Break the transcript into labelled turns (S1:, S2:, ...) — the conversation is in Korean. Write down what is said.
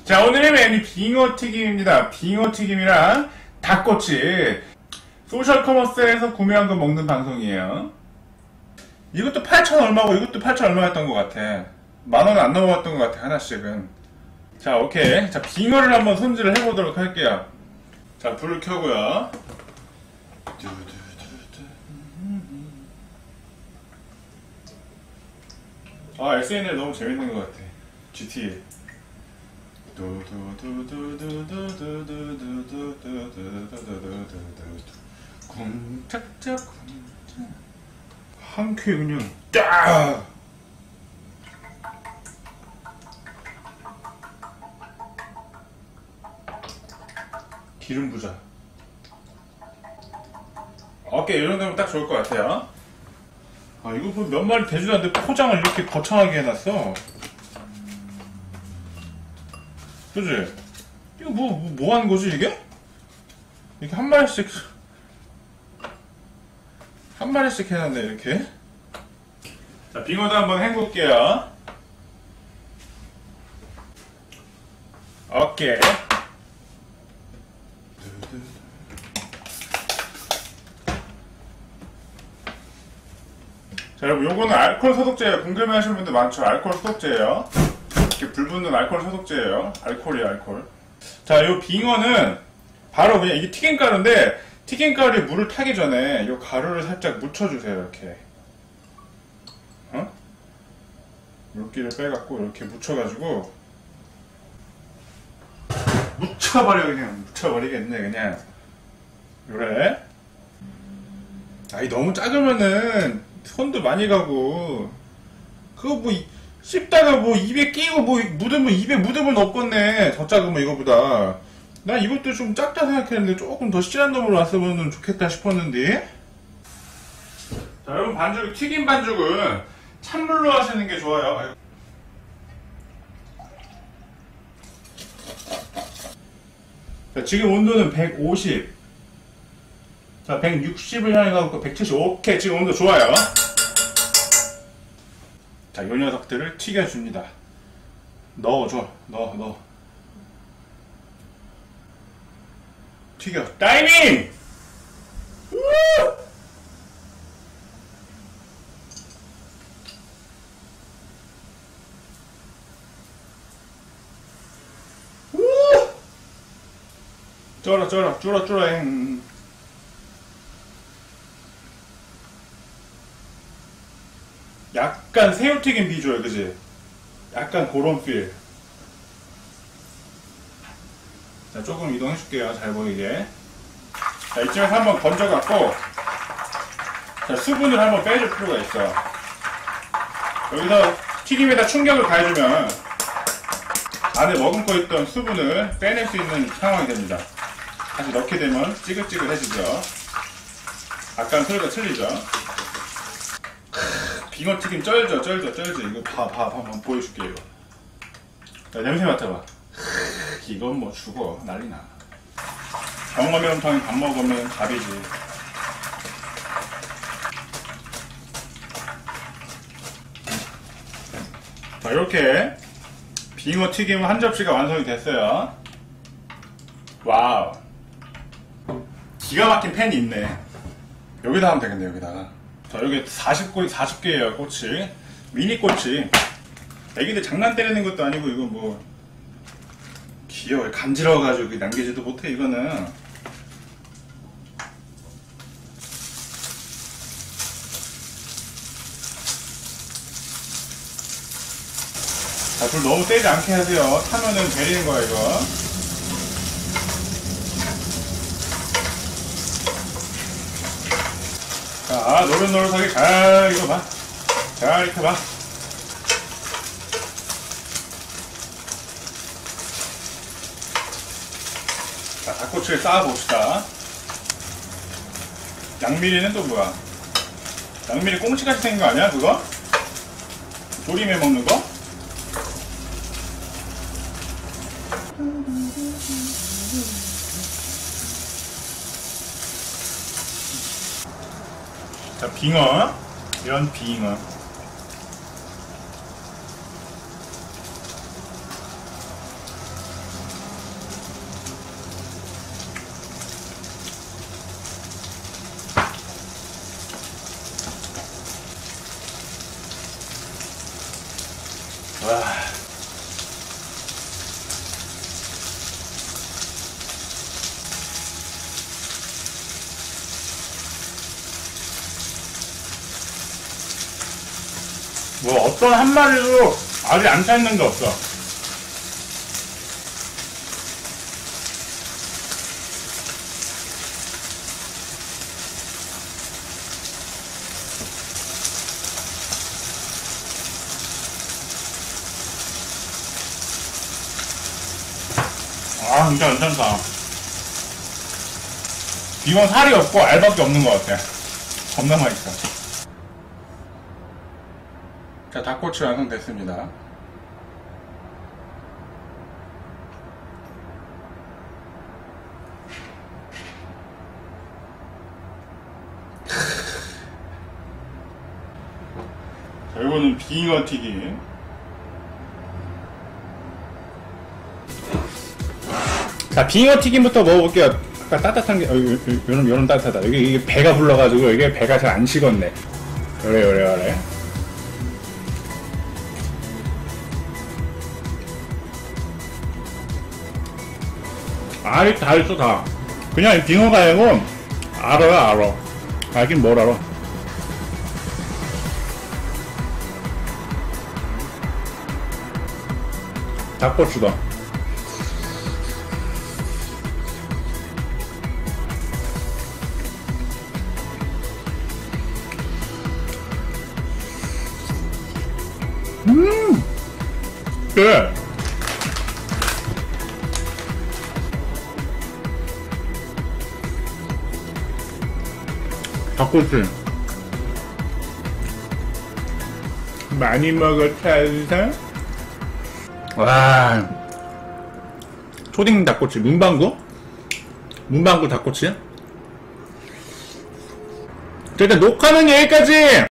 S1: 자, 오늘의 메뉴 빙어튀김입니다. 빙어튀김이랑 닭꼬치. 소셜 커머스에서 구매한 거 먹는 방송이에요. 이것도 8,000 얼마고 이것도 8,000 얼마였던 것 같아. 10,000원 안 넘어갔던 것 같아, 하나씩은. 자, 오케이. 자, 빙어를 한번 손질을 해보도록 할게요. 자, 불을 켜고요. 아, SNL 너무 재밌는 것 같아. GTA. 쿵짝짝 한 큐에 그냥 딱 기름 부자. 오케이, 이 정도면 딱 좋을 것 같아요. 아, 이거 뭐 몇 마리 되지도 않는데 포장을 이렇게 거창하게 해놨어. 그치? 이거 뭐 하는 거지, 이게? 이렇게 한 마리씩 해놨네, 이렇게. 자, 빙어도 한번 헹굴게요. 오케이. 자, 여러분, 요거는 알코올 소독제예요. 궁금해 하시는 분들 많죠? 알코올 소독제예요. 이렇게 불 붙는 알코올 소독제예요. 알코올이에요, 알코올. 자, 요 빙어는 바로 그냥 이게 튀김가루인데, 튀김가루에 물을 타기 전에 요 가루를 살짝 묻혀주세요, 이렇게. 물기를 빼갖고 이렇게 묻혀가지고 묻혀버리겠네, 그냥. 그래. 아이, 너무 작으면은 손도 많이 가고, 그거 뭐 씹다가 뭐 입에 끼고 뭐 묻으면 입에 묻으면 없겠네. 더 작으면 이거보다. 난 이것도 좀 작다 생각했는데 조금 더 실한 놈으로 왔으면 좋겠다 싶었는데. 자, 여러분, 반죽, 튀김 반죽은 찬물로 하시는 게 좋아요. 자, 지금 온도는 150. 자, 160을 향해 가고 170. 오케이, 지금 온도 좋아요. 자, 요 녀석들을 튀겨줍니다. 넣어줘. 넣어. 튀겨. 타이밍! 쫄아. 약간 새우튀김 비주얼, 그지? 약간 그런 필. 자, 조금 이동해줄게요. 잘 보이게. 자, 이쯤에서 한번 건져갖고, 자, 수분을 한번 빼줄 필요가 있어. 여기서 튀김에다 충격을 가해주면 안에 머금고 있던 수분을 빼낼 수 있는 상황이 됩니다. 다시 넣게 되면 찌글찌글해지죠. 아까는 소리가 틀리죠. 빙어튀김 쩔죠. 이거 봐. 한번 보여줄게, 이거. 야, 냄새 맡아봐. 이건 뭐 죽어. 난리나. 병어매운탕 밥 먹으면 밥이지. 자, 이렇게 빙어튀김 한 접시가 완성이 됐어요. 와우. 기가 막힌 팬이 있네. 여기다 하면 되겠네, 여기다가. 자, 여기 40개예요, 꼬치. 미니 꼬치. 애기들 장난 때리는 것도 아니고, 이거 뭐, 귀여워. 간지러워가지고 남기지도 못해, 이거는. 자, 불 너무 세지 않게 하세요. 타면은 베리는 거야, 이거. 자, 노릇노릇하게 잘 익어봐. 잘 익혀봐. 자, 닭꼬치를 쌓아봅시다. 양미리는 또 뭐야? 양미리 꽁치같이 생긴 거 아니야, 그거? 조림해 먹는 거? 자, 빙어. 이런 빙어. 와. 뭐 어떤 한 마리도 아직 안 차 있는 게 없어. 아, 진짜 괜찮다. 이건 살이 없고 알밖에 없는 것 같아. 겁나 맛있어. 자, 닭꼬치 완성됐습니다. 자, 이거는 빙어 튀김. 자, 빙어 튀김부터 먹어볼게요. 아까 따뜻한 게, 요런 따뜻하다. 이게 배가 불러가지고, 이게 배가 잘 안 식었네. 그래. 다 있어, 다. 그냥 빙어가 아니고, 알아. 알긴 뭘 알아. 닭꼬치다. 그래. 닭꼬치 많이 먹었다 인상. 와, 초딩 닭꼬치 문방구 닭꼬치. 일단 녹화는 여기까지.